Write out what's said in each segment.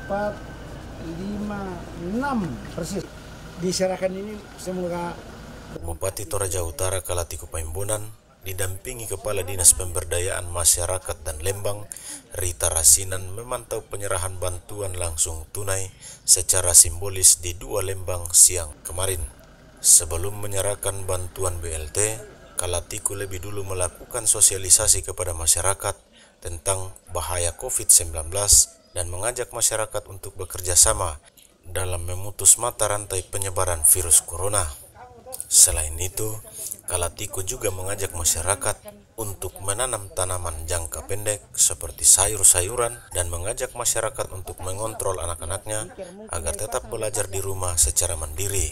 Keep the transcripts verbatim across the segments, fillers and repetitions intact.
empat, lima, enam persis. Diserahkan ini semoga. Bupati Toraja Utara Kalatiku Paimbonan didampingi Kepala Dinas Pemberdayaan Masyarakat dan Lembang, Rita Rasinan, memantau penyerahan bantuan langsung tunai secara simbolis di dua Lembang siang kemarin. Sebelum menyerahkan bantuan B L T, Kalatiku lebih dulu melakukan sosialisasi kepada masyarakat tentang bahaya covid sembilan belas dan mengajak masyarakat untuk bekerja sama dalam memutus mata rantai penyebaran virus corona. Selain itu, Kalatiku juga mengajak masyarakat untuk menanam tanaman jangka pendek seperti sayur-sayuran dan mengajak masyarakat untuk mengontrol anak-anaknya agar tetap belajar di rumah secara mandiri.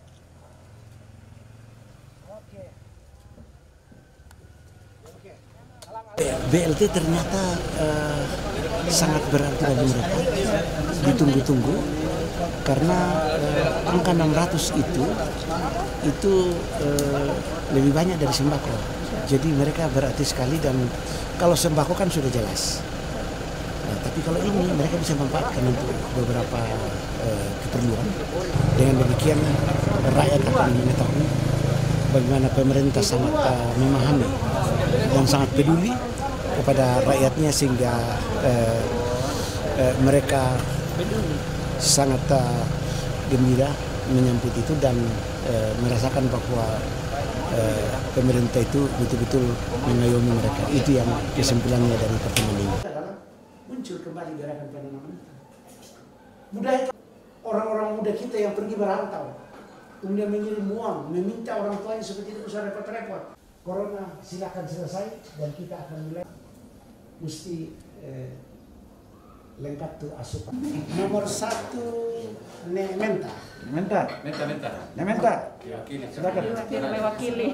B L T ternyata uh, sangat berarti bagi mereka, ditunggu-tunggu karena uh, angka enam ratus itu itu uh, lebih banyak dari sembako. Jadi mereka berarti sekali, dan kalau sembako kan sudah jelas. Nah, tapi kalau ini mereka bisa manfaatkan untuk beberapa uh, keperluan. Dengan demikian rakyat akan mengetahui bagaimana pemerintah sangat uh, memahami dan sangat peduli kepada rakyatnya, sehingga uh, uh, mereka sangat uh, gembira menyambut itu dan uh, merasakan bahwa uh, pemerintah itu betul-betul mengayomi mereka. Itu yang kesimpulannya dari pertemuan ini. Muncul kembali gerakan penanaman budaya orang-orang muda kita yang pergi berantau, kemudian mengirim uang, meminta orang tuanya seperti itu, usah repot-repot. Corona silakan selesai dan kita akan mulai. Mesti eh, lengkap tuh asupan. Nomor satu Nementa. Menta. Menta, menta. Nementa. Diwakili. Silakan. Mewakili.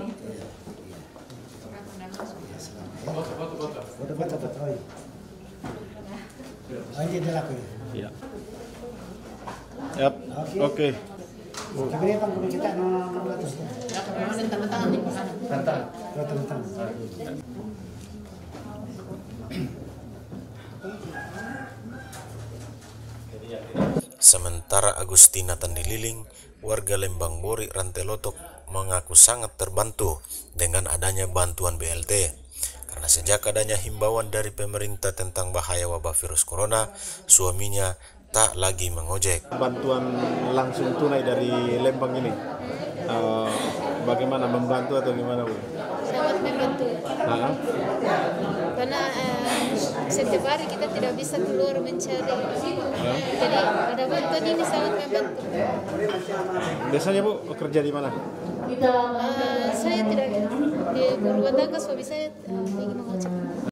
Foto, foto, foto. Foto-foto foto. Oh, iya. Oh, ini dia laku ya. Iya. Yap. Oke. Kemudian kan kita enam ratus. Tanda-tangan nih. Tantang. Tentang. Sementara Agustina Tandililing, warga Lembang Bori Rantelotok, mengaku sangat terbantu dengan adanya bantuan B L T. Karena sejak adanya himbauan dari pemerintah tentang bahaya wabah virus corona, suaminya tak lagi mengojek. Bantuan langsung tunai dari Lembang ini, uh, bagaimana, membantu atau gimana, Bu? Sangat membantu. Nah, Karena eh, setiap hari kita tidak bisa keluar mencari. Jadi ada bantuan ini sangat membantu. biasanya Bu kerja di mana? Eh, saya tidak di rumah tangga, suami saya eh, ingin mengojek.